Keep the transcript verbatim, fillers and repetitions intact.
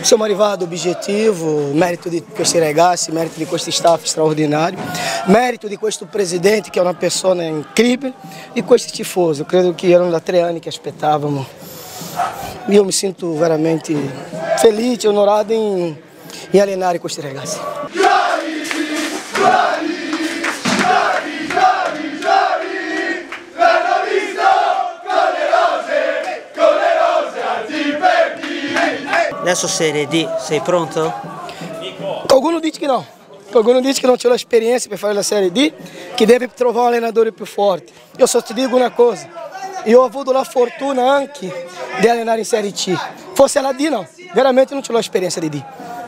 Siamo arrivati all'obiettivo, merito di questi ragazzi, merito di questo staff straordinario, merito di questo presidente che è una persona incredibile, di questi tifosi. Credo che erano da tre anni che aspettavamo. Io mi sento veramente felice e onorato in, in allenare questi ragazzi. Adesso Serie D, sei pronto? Qualcuno dice che no, qualcuno dice che non c'è l'esperienza per fare la Serie D, che deve trovare un allenatore più forte. Io só ti dico una cosa, io ho avuto la fortuna anche di allenare in Serie C. Fosse la D no, veramente non c'è l'esperienza di D.